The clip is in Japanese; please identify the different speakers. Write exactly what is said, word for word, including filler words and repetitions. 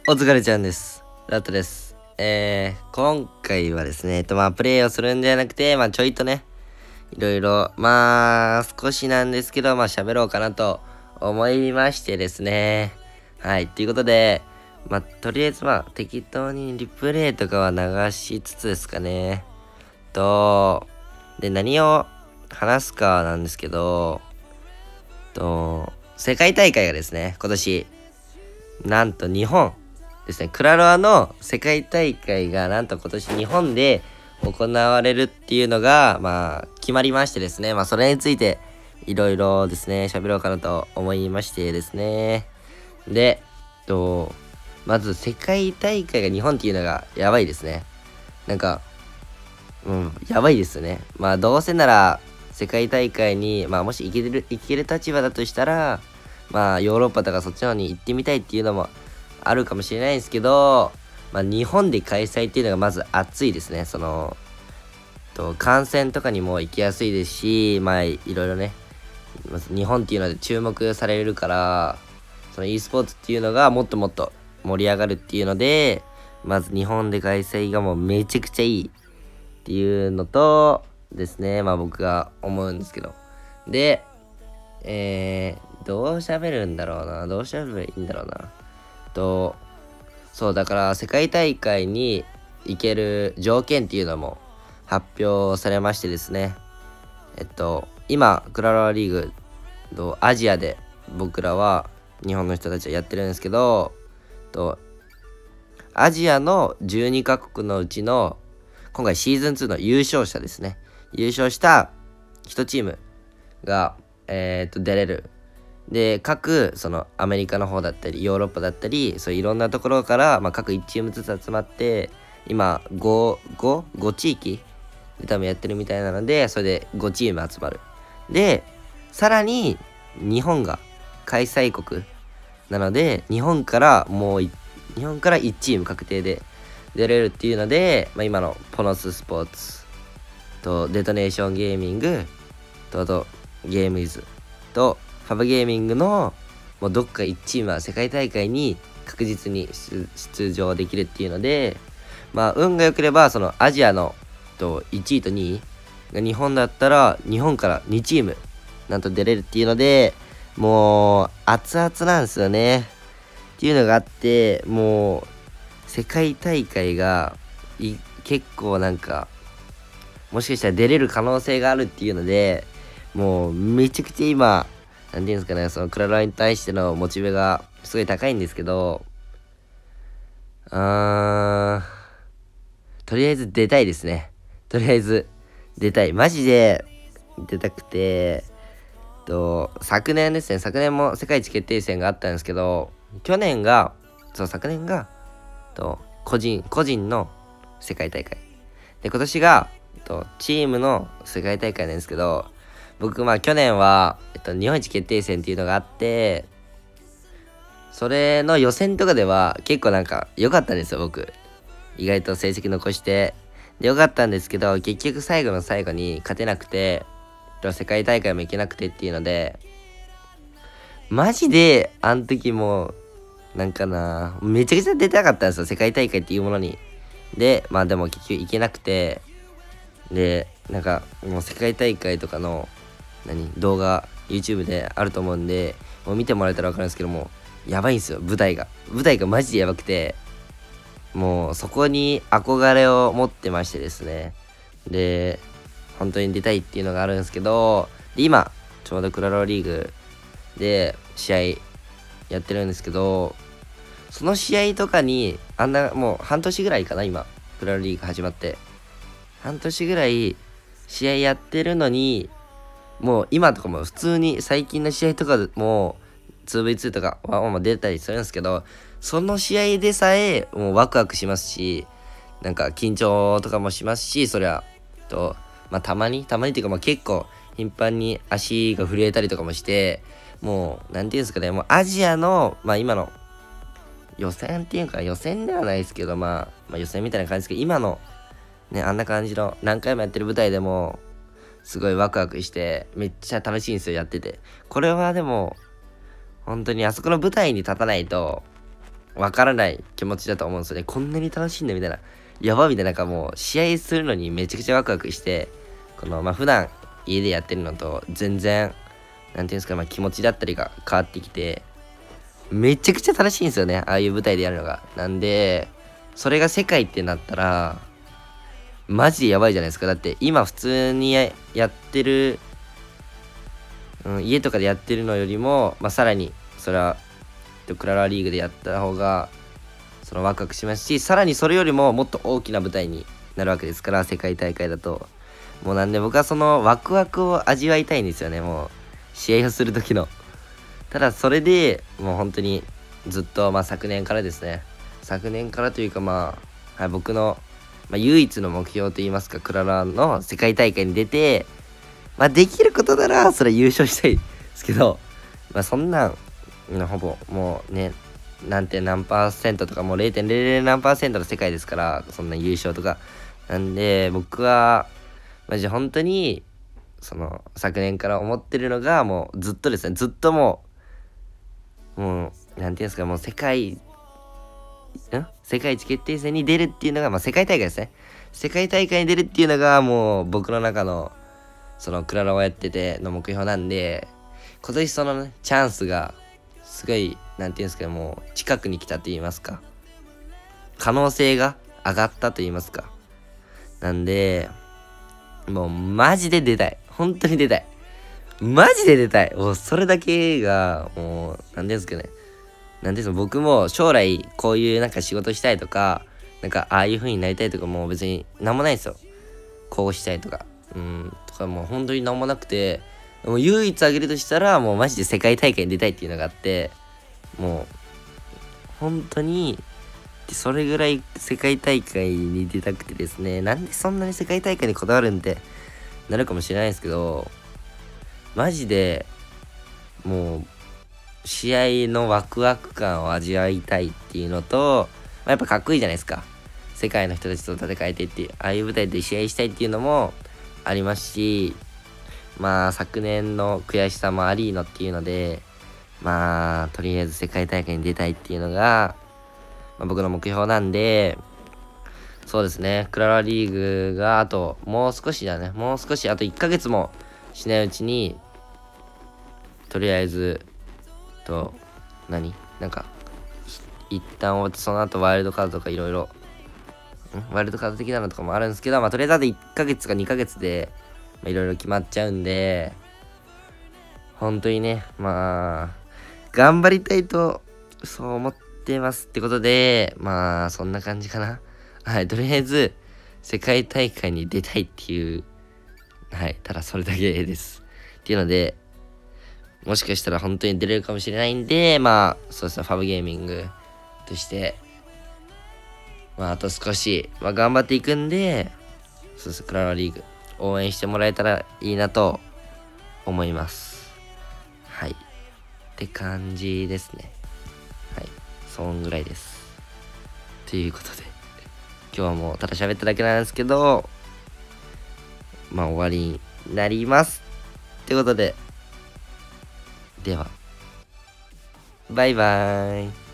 Speaker 1: お疲れちゃんです。ラットです。えー、今回はですね、えっと、まあ、プレイをするんじゃなくて、まあ、ちょいとね、いろいろ、まあ、少しなんですけど、まあ、喋ろうかなと思いましてですね。はい、ということで、まあ、とりあえず、まあ、適当にリプレイとかは流しつつですかね。と、で、何を話すかなんですけど、と、世界大会がですね、今年、なんと日本ですね、クラロワの世界大会がなんと今年日本で行われるっていうのが、まあ、決まりましてですね、まあ、それについていろいろですね、喋ろうかなと思いましてですね。で、と、まず世界大会が日本っていうのがやばいですね。なんか、うん、やばいですね。まあ、どうせなら世界大会に、まあ、もし行ける、行ける立場だとしたら、まあ、ヨーロッパとかそっちの方に行ってみたいっていうのもあるかもしれないんですけど、まあ、日本で開催っていうのがまず熱いですね。その、と観戦とかにも行きやすいですし、まあ、いろいろね、まず日本っていうので注目されるから、その e スポーツっていうのがもっともっと盛り上がるっていうので、まず日本で開催がもうめちゃくちゃいいっていうのとですね、まあ僕が思うんですけど。で、えー、どう喋るんだろうな。どう喋ればいいんだろうな。と、そう、だから世界大会に行ける条件っていうのも発表されましてですね。えっと、今、クラロワリーグ、とアジアで僕らは、日本の人たちはやってるんですけど、と、アジアのじゅうにカ国のうちの、今回シーズンツーの優勝者ですね。優勝したいちチームが、えー、と出れる。で、各、そのアメリカの方だったり、ヨーロッパだったり、そういろんなところから、まあ、各いちチームずつ集まって、今、ご、ご、ご地域で多分やってるみたいなので、それでごチーム集まる。で、さらに、日本が開催国なので、日本からもう、日本からいちチーム確定で出れるっていうので、まあ、今のポノススポーツとデトネーションゲーミングとあとゲームイズとファブゲーミングのもうどっかいちチームは世界大会に確実に出場できるっていうので、まあ運が良ければそのアジアのといちいとにいが日本だったら日本からにチームなんと出れるっていうので、もう熱々なんですよねっていうのがあって、もう世界大会が結構なんかもしかしたら出れる可能性があるっていうので、もうめちゃくちゃ今なんていうんですかね、そのクラロワに対してのモチベがすごい高いんですけど、あーとりあえず出たいですね。とりあえず出たい、マジで出たくて、と昨年ですね、昨年も世界一決定戦があったんですけど、去年がそう昨年がと個人個人の世界大会で、今年がとチームの世界大会なんですけど、僕まあ去年は、えっと、日本一決定戦っていうのがあって、それの予選とかでは結構なんか良かったんですよ。僕意外と成績残してで良かったんですけど、結局最後の最後に勝てなくて、世界大会も行けなくてっていうので、マジであの時もなんかな、めちゃくちゃ出たかったんですよ、世界大会っていうものに。でまあでも結局行けなくて、でなんかもう世界大会とかの何動画 YouTube であると思うんで、もう見てもらえたら分かるんですけども、やばいんですよ、舞台が舞台がマジでやばくて、もうそこに憧れを持ってましてですね。で本当に出たいっていうのがあるんですけど、で今ちょうどクラロワリーグで試合やってるんですけど、その試合とかにあんなもう半年ぐらいかな、今クラロワリーグ始まって半年ぐらい試合やってるのに、もう今とかも普通に最近の試合とかも ツーブイツー とかは出たりするんですけど、その試合でさえもうワクワクしますし、なんか緊張とかもしますし、そりゃとまあたまにたまにっていうかまあ結構頻繁に足が震えたりとかもして、もうなんていうんですかね、もうアジアのまあ今の予選っていうか予選ではないですけど、まあ、まあ予選みたいな感じですけど、今のねあんな感じの何回もやってる舞台でもすごいワクワクしてめっちゃ楽しいんですよ、やってて。これはでも本当にあそこの舞台に立たないとわからない気持ちだと思うんですよね。こんなに楽しいんだみたいな。やばみたいな、なんかもう試合するのにめちゃくちゃワクワクして、このまあ普段家でやってるのと全然、なんていうんですか、まあ気持ちだったりが変わってきて、めちゃくちゃ楽しいんですよね。ああいう舞台でやるのが。なんで、それが世界ってなったら、マジでやばいじゃないですか。だって今普通に や, やってる、うん、家とかでやってるのよりも、まあ、さらにそれはクララリーグでやった方がそのワクワクしますし、さらにそれよりももっと大きな舞台になるわけですから、世界大会だと。もうなんで僕はそのワクワクを味わいたいんですよね。もう試合をする時の。ただそれでもう本当にずっと、まあ、昨年からですね、昨年からというか、まあ、はい、僕の、まあ、唯一の目標といいますか、クララの世界大会に出て、まあ、できることならそれ優勝したいですけど、まあ、そんなんほぼもうね、なんて何パーセントとかもう れいてんぜろぜろ 何パーセントの世界ですから、そんな優勝とかなんで、僕はマジ本当にその昨年から思ってるのが、もうずっとですね、ずっともうもうなんていうんですか、もう世界ん世界一決定戦に出るっていうのが、まあ、世界大会ですね。世界大会に出るっていうのがもう僕の中のそのクララをやってての目標なんで、今年その、ね、チャンスがすごい、なんていうんですか、もう近くに来たと言いますか、可能性が上がったと言いますか、なんでもうマジで出たい、本当に出たい、マジで出たい、もうそれだけがもう、なんていうんですかね、なんていうんですか、僕も将来こういうなんか仕事したいとか、なんかああいう風になりたいとかもう別になんもないんですよ。こうしたいとかうんとかもう本当になんもなくて、もう唯一あげるとしたらもうマジで世界大会に出たいっていうのがあって、もう本当にそれぐらい世界大会に出たくてですね。なんでそんなに世界大会にこだわるんってなるかもしれないですけど、マジでもう試合のワクワク感を味わいたいっていうのと、まあ、やっぱかっこいいじゃないですか。世界の人たちと戦えてっていう、ああいう舞台で試合したいっていうのもありますし、まあ昨年の悔しさもありのっていうので、まあとりあえず世界大会に出たいっていうのが、まあ、僕の目標なんで、そうですね、クララリーグがあともう少しだね、もう少しあといっかげつもしないうちに、とりあえずと何なんか一旦終わって、その後ワイルドカードとかいろいろワイルドカード的なのとかもあるんですけど、まあとりあえずあといっかげつかにかげつでいろいろ決まっちゃうんで、本当にね、まあ頑張りたいとそう思ってますってことで、まあそんな感じかな。はい、とりあえず世界大会に出たいっていう、はい、ただそれだけですっていうので、もしかしたら本当に出れるかもしれないんで、まあそうですね、ファブゲーミングとしてまああと少し、まあ、頑張っていくんで、そうです、クララリーグ応援してもらえたらいいなと思います。はい、って感じですね。はい、そんぐらいです。ということで今日はもうただ喋っただけなんですけど、まあ終わりになりますってことで、ではバイバーイ。